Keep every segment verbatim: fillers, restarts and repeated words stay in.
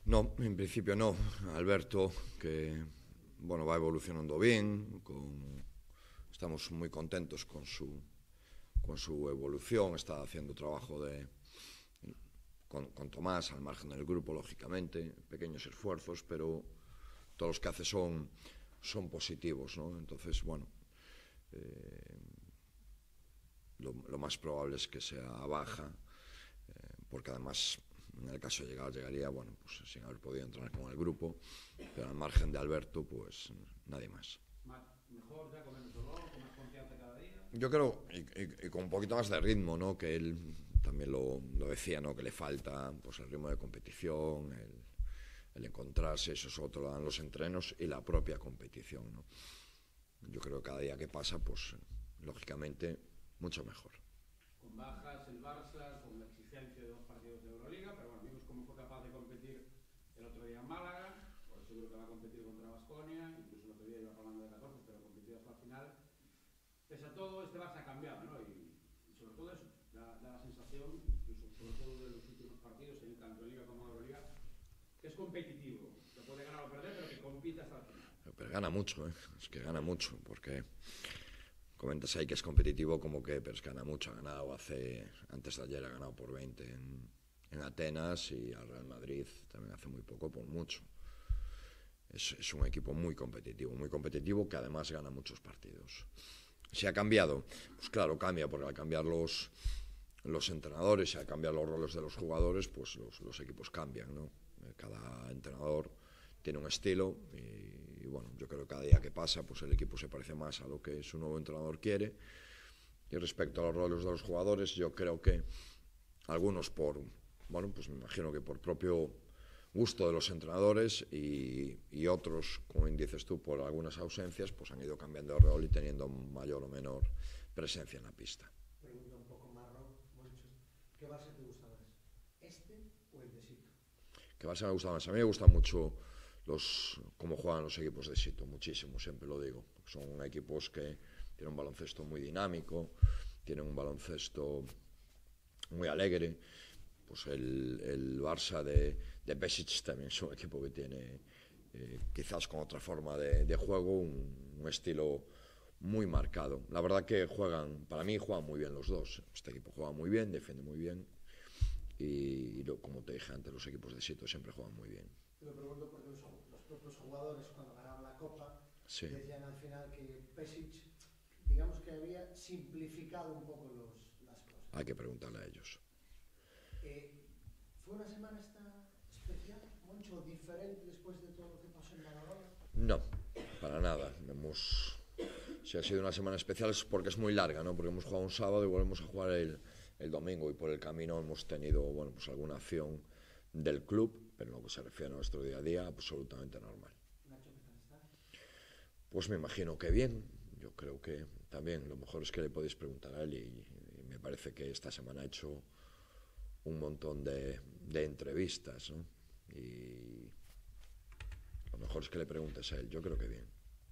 No, en principio no. Alberto, que bueno, va evolucionando bien, con, estamos muy contentos con su, con su evolución, está haciendo trabajo de, con, con Tomás, al margen del grupo, lógicamente, pequeños esfuerzos, pero todos los que hace son, son positivos, ¿no? Entonces, bueno, eh, lo, lo más probable es que sea baja, eh, porque además, en el caso de llegar, llegaría, bueno, pues sin haber podido entrar con el grupo, pero al margen de Alberto, pues nadie más. ¿Mejor ya, con menos dolor, con más confianza cada día? Yo creo, y, y, y con un poquito más de ritmo, ¿no? Que él también lo, lo decía, ¿no? Que le falta pues el ritmo de competición, el, el encontrarse, eso sobre todo lo dan los entrenos y la propia competición, ¿no? Yo creo que cada día que pasa, pues lógicamente, mucho mejor. Con bajas el Barça, con la exigencia de dos partidos de Euroliga, pero bueno, vimos cómo fue capaz de competir el otro día en Málaga, pues seguro que va a competir contra Baskonia, incluso el otro día iba hablando de catorce, pero competió hasta el final. Pese a todo, este Barça ha cambiado, ¿no? Y, y sobre todo eso, da, da la sensación, incluso sobre todo de los últimos partidos, en tanto en Liga como en Euroliga, que es competitivo, que puede ganar o perder, pero que compite hasta el final. Pero gana mucho, ¿eh? Es que gana mucho, porque comentas ahí que es competitivo como que, pero es que gana mucho. Ha ganado hace, antes de ayer ha ganado por veinte en, en Atenas, y al Real Madrid también hace muy poco por mucho. Es, es un equipo muy competitivo, muy competitivo, que además gana muchos partidos. ¿Se ha cambiado? Pues claro, cambia, porque al cambiar los, los entrenadores y al cambiar los roles de los jugadores, pues los, los equipos cambian, ¿no? Cada entrenador tiene un estilo y, y bueno, yo creo que cada día que pasa, pues el equipo se parece más a lo que su nuevo entrenador quiere. Y respecto a los roles de los jugadores, yo creo que algunos por, bueno, pues me imagino que por propio gusto de los entrenadores, y, y otros, como dices tú, por algunas ausencias, pues han ido cambiando de rol y teniendo mayor o menor presencia en la pista. Pregunta un poco más, Moncho, ¿qué Barça te gusta más? ¿Este o el de Sito? ¿Qué Barça me gusta más? A mí me gustan mucho los cómo juegan los equipos de Sito, muchísimo, siempre lo digo. Son equipos que tienen un baloncesto muy dinámico, tienen un baloncesto muy alegre. Pues el, el Barça de, de Pešić también es un equipo que tiene, eh, quizás con otra forma de, de juego, un, un estilo muy marcado. La verdad que juegan, para mí juegan muy bien los dos. Este equipo juega muy bien, defiende muy bien, y, y lo, como te dije antes, los equipos de Sito siempre juegan muy bien. Te lo pregunto porque los, los propios jugadores, cuando ganaron la Copa, sí. decían al final que Pešić, digamos que había simplificado un poco los, las cosas. Hay que preguntarle a ellos. Eh, ¿Fue una semana esta especial, Moncho, diferente después de todo lo que pasó en Badalona? No, para nada. Hemos, si ha sido una semana especial es porque es muy larga, ¿no? Porque hemos jugado un sábado y volvemos a jugar el, el domingo, y por el camino hemos tenido, bueno, pues alguna acción del club, pero en lo que se refiere a nuestro día a día, absolutamente normal. Nacho, ¿qué tal está? Pues me imagino que bien. Yo creo que también lo mejor es que le podéis preguntar a él, y, y me parece que esta semana ha hecho un montón de, de entrevistas, ¿no? Y lo mejor es que le preguntes a él. Yo creo que bien.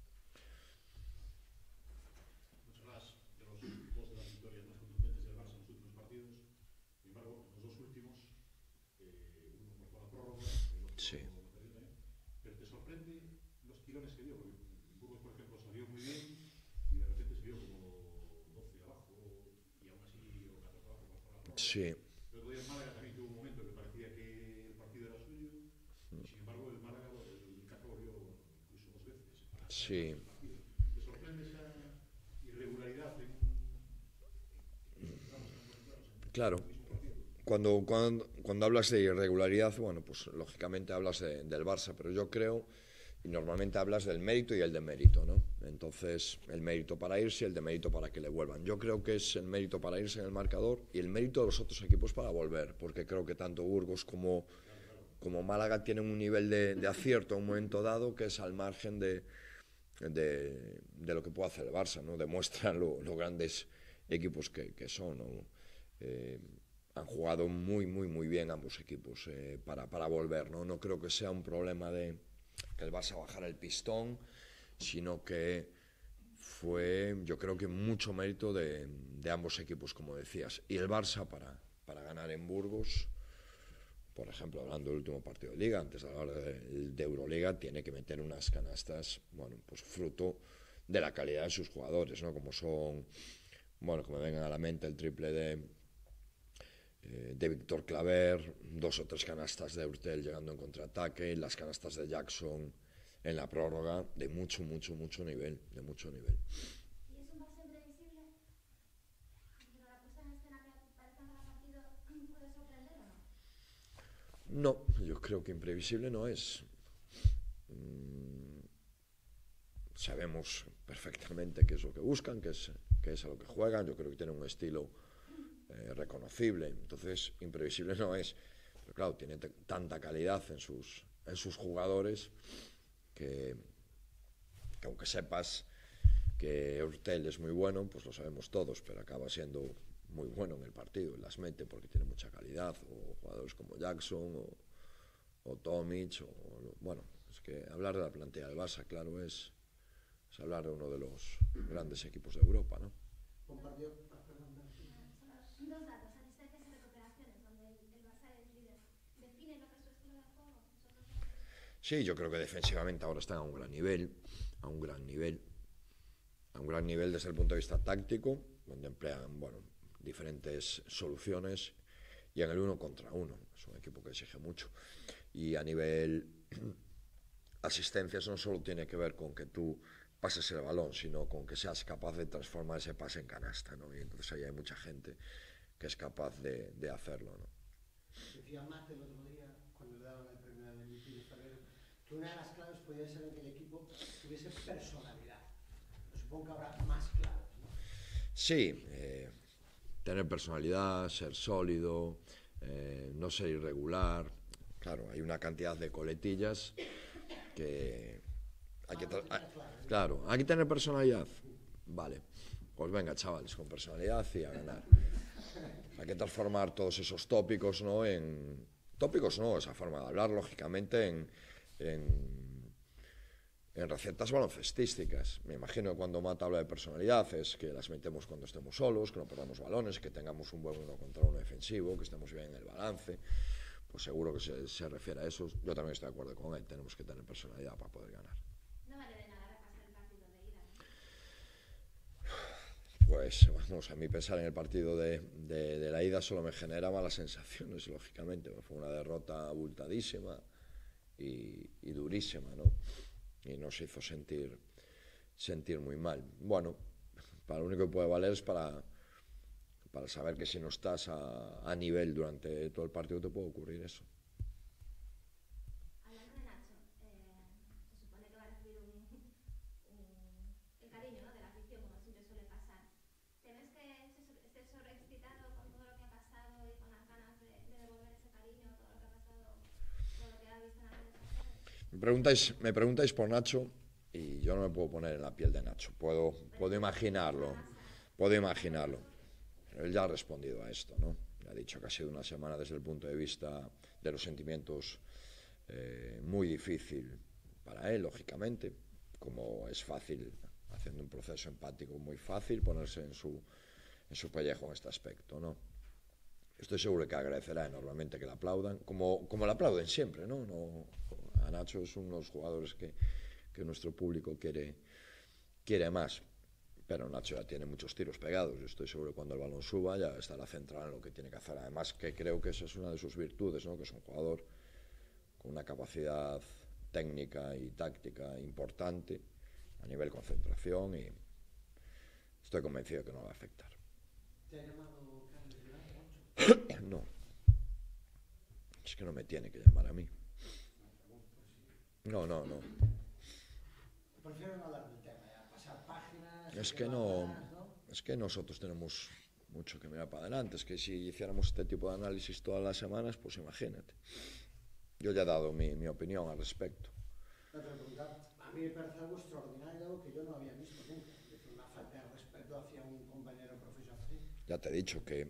Nos hablas de los dos de las victorias más contundentes del Barça en los últimos partidos. Sin embargo, en los dos últimos, eh, uno por la prórroga, el otro sí. lo perdió también. Pero te sorprende los tirones que dio, porque Burgos, por ejemplo, salió muy bien y de repente se vio como doce abajo, y aún así, o catorce abajo para la prórroga. Sí. El otro día en Málaga también tuvo un momento que parecía que el partido era suyo, y sin embargo el Málaga, el Caja volvió incluso dos veces para sí. el partido. ¿Te sorprende esa irregularidad en, en, en, digamos, en, claro. en el mismo partido? Cuando, cuando, cuando hablas de irregularidad, bueno, pues lógicamente hablas de, del Barça, pero yo creo, y normalmente hablas del mérito y el demérito, ¿no? Entonces, el mérito para irse y el demérito para que le vuelvan. Yo creo que es el mérito para irse en el marcador y el mérito de los otros equipos para volver, porque creo que tanto Burgos como, como Málaga tienen un nivel de, de acierto en un momento dado que es al margen de, de, de lo que puede hacer el Barça, ¿no? Demuestran lo, lo grandes equipos que, que son, ¿no? Eh, han jugado muy, muy, muy bien ambos equipos eh, para, para volver, ¿no? No creo que sea un problema de que el Barça bajara el pistón, sino que fue, yo creo que mucho mérito de, de ambos equipos, como decías. Y el Barça para, para ganar en Burgos, por ejemplo, hablando del último partido de Liga, antes de hablar de, de Euroliga, tiene que meter unas canastas, bueno, pues fruto de la calidad de sus jugadores, ¿no? Como son, bueno, que me vengan a la mente el triple de, eh, de Víctor Claver, dos o tres canastas de Hurtel llegando en contraataque, las canastas de Jackson en la prórroga, de mucho, mucho, mucho nivel, de mucho nivel. ¿Y es un base imprevisible? ¿Pero la puesta en escena que parece en cada partido puede sorprender o no? No, yo creo que imprevisible no es. Mm, sabemos perfectamente qué es lo que buscan, qué es, qué es a lo que juegan. Yo creo que tienen un estilo eh, reconocible, entonces imprevisible no es. Pero claro, tiene tanta calidad en sus, en sus jugadores que, que aunque sepas que Hurtel es muy bueno, pues lo sabemos todos, pero acaba siendo muy bueno en el partido, las mete porque tiene mucha calidad, o jugadores como Jackson o, o Tomic, o, bueno, es que hablar de la plantilla del Barça, claro, es, es hablar de uno de los grandes equipos de Europa, ¿no? Compartió, ah, perdón, perdón. Solo dos datos, asistencias y recuperaciones, donde el, el Barça es líder. ¿Define lo que es su estilo de juego? Esos dos datos. Sí, yo creo que defensivamente ahora están a un gran nivel, a un gran nivel, a un gran nivel desde el punto de vista táctico, donde emplean, bueno, diferentes soluciones, y en el uno contra uno, es un equipo que exige mucho. Y a nivel asistencias no solo tiene que ver con que tú pases el balón, sino con que seas capaz de transformar ese pase en canasta, ¿no? Y entonces ahí hay mucha gente que es capaz de, de hacerlo, ¿no? Decía Mate el otro día, cuando le daban el premio al M V P de febrero, que una de las claves podía ser que el equipo tuviese personalidad. Pero supongo que habrá más claves, ¿no? Sí, eh, tener personalidad, ser sólido, eh, no ser irregular. Claro, hay una cantidad de coletillas que hay que, tra- hay, claro, hay que tener personalidad. Vale, pues venga, chavales, con personalidad y a ganar. Hay que transformar todos esos tópicos, ¿no? En tópicos, no, esa forma de hablar, lógicamente, en, en en recetas baloncestísticas. Me imagino que cuando Mata habla de personalidad es que las metemos cuando estemos solos, que no perdamos balones, que tengamos un buen uno contra uno defensivo, que estemos bien en el balance. Pues seguro que se, se refiere a eso. Yo también estoy de acuerdo con él, tenemos que tener personalidad para poder ganar. No vale de nada repasar el partido de ida, ¿no? Pues vamos, a mí pensar en el partido de, de, de la ida solo me genera malas sensaciones, lógicamente. Fue una derrota abultadísima y, y durísima, ¿no? Y nos hizo sentir, sentir muy mal. Bueno, para lo único que puede valer es para, para saber que si no estás a, a nivel durante todo el partido te puede ocurrir eso. Hablando de Nacho, eh, se supone que va a recibir un, un, el cariño, ¿no?, de la afición, como siempre suele pasar. ¿Temes que esté sobreexcitado con todo lo que ha pasado y con las ganas de, de devolver ese cariño, todo lo que ha pasado, todo lo que ha visto en las redes sociales? Me preguntáis, me preguntáis por Nacho y yo no me puedo poner en la piel de Nacho. Puedo, puedo imaginarlo, puedo imaginarlo. Él ya ha respondido a esto, ¿no? Ha dicho que ha sido una semana desde el punto de vista de los sentimientos eh, muy difícil para él, lógicamente, como es fácil, haciendo un proceso empático muy fácil, ponerse en su, en su pellejo en este aspecto, ¿no? Estoy seguro que agradecerá enormemente que le aplaudan, como, como le aplauden siempre, ¿no? no a Nacho es uno de los jugadores que, que nuestro público quiere, quiere más, pero Nacho ya tiene muchos tiros pegados. Yo estoy seguro que cuando el balón suba ya estará centrado en lo que tiene que hacer. Además que creo que esa es una de sus virtudes, ¿no? Que es un jugador con una capacidad técnica y táctica importante a nivel concentración, y estoy convencido de que no va a afectar. ¿Te ha llamado Carlos Durán, Moncho? No, es que no me tiene que llamar a mí. No, no, no. Prefiero no hablar del tema, ya, pasar páginas. Es que no, es que nosotros tenemos mucho que mirar para adelante. Es que si hiciéramos este tipo de análisis todas las semanas, pues imagínate. Yo ya he dado mi, mi opinión al respecto. No te voy a preguntar. A mí me parece algo extraordinario, algo que yo no había visto nunca. Es decir, una falta de respeto hacia un compañero profesional así. Ya te he dicho que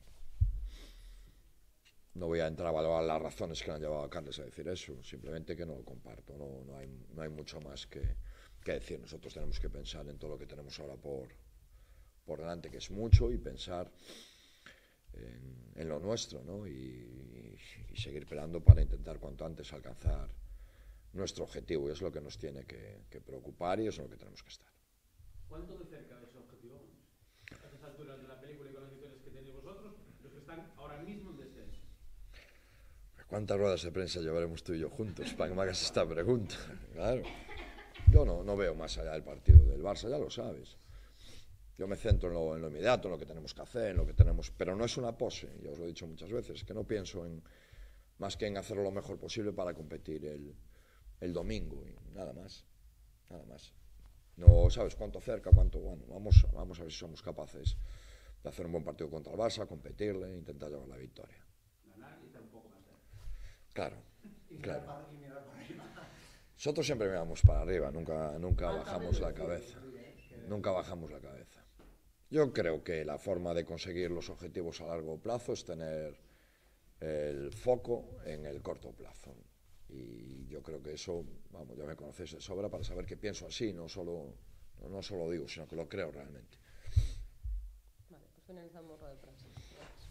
no voy a entrar a valorar las razones que le han llevado a Carles a decir eso, simplemente que no lo comparto. No, no, hay, no hay mucho más que, que decir. Nosotros tenemos que pensar en todo lo que tenemos ahora por, por delante, que es mucho, y pensar en, en lo nuestro, ¿no? Y, y seguir peleando para intentar cuanto antes alcanzar nuestro objetivo, y es lo que nos tiene que, que preocupar y es en lo que tenemos que estar. ¿Cuánto de cerca de ese objetivo vamos? A estas alturas de la película y con las victorias que tenéis vosotros, los que están ahora mismo en descenso. ¿Cuántas ruedas de prensa llevaremos tú y yo juntos para que me hagas esta pregunta? Claro. Yo no, no veo más allá del partido del Barça, ya lo sabes. Yo me centro en lo, en lo inmediato, en lo que tenemos que hacer, en lo que tenemos... Pero no es una pose, ya os lo he dicho muchas veces, que no pienso en más que en hacerlo lo mejor posible para competir el, el domingo y nada más, nada más. No sabes cuánto cerca, cuánto... Bueno, vamos, vamos a ver si somos capaces de hacer un buen partido contra el Barça, competirle e intentar llevar la victoria. Ganar y estar un poco más cerca. Claro, Y mirar claro. para- y mirar para arriba. Nosotros siempre miramos para arriba, nunca, nunca bajamos la cabeza. Nunca bajamos la cabeza. Yo creo que la forma de conseguir los objetivos a largo plazo es tener el foco en el corto plazo. Y yo creo que eso, vamos, ya me conocéis de sobra para saber que pienso así, no solo, no solo digo, sino que lo creo realmente. Vale, pues finalizamos rueda de prensa. Gracias.